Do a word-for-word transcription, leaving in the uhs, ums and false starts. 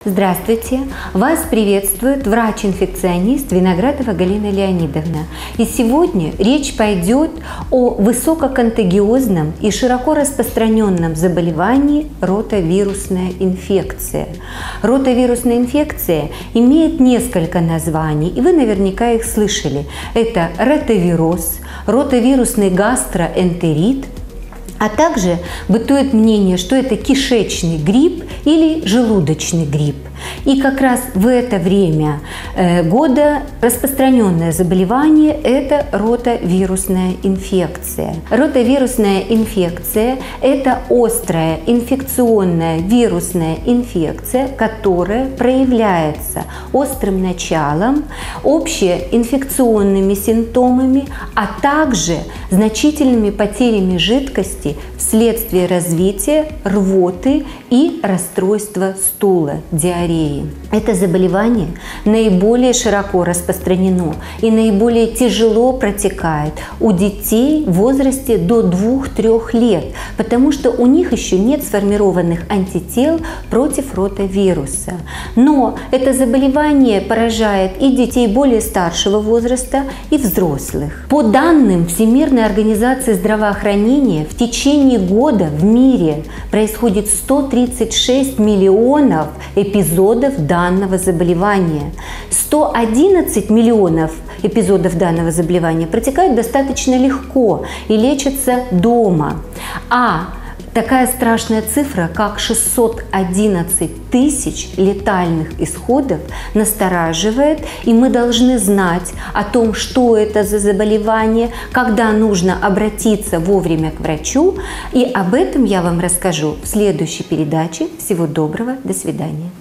Здравствуйте! Вас приветствует врач-инфекционист Виноградова Галина Леонидовна. И сегодня речь пойдет о высококонтагиозном и широко распространенном заболевании ротавирусная инфекция. Ротавирусная инфекция имеет несколько названий, и вы наверняка их слышали. Это ротавироз, ротавирусный гастроэнтерит, а также бытует мнение, что это кишечный грипп или желудочный грипп. И как раз в это время года распространенное заболевание – это ротавирусная инфекция. Ротавирусная инфекция – это острая инфекционная вирусная инфекция, которая проявляется острым началом, общеинфекционными симптомами, а также значительными потерями жидкости вследствие развития рвоты и расстройства стула, диареи. Это заболевание наиболее широко распространено и наиболее тяжело протекает у детей в возрасте до двух-трёх лет, потому что у них еще нет сформированных антител против ротавируса. Но это заболевание поражает и детей более старшего возраста, и взрослых. По данным Всемирной организации здравоохранения, в течение года в мире происходит сто тридцать шесть миллионов эпизодов данного заболевания. сто одиннадцать миллионов эпизодов данного заболевания протекают достаточно легко и лечатся дома. А такая страшная цифра, как шестьсот одиннадцать тысяч летальных исходов, настораживает, и мы должны знать о том, что это за заболевание, когда нужно обратиться вовремя к врачу, и об этом я вам расскажу в следующей передаче. Всего доброго, до свидания.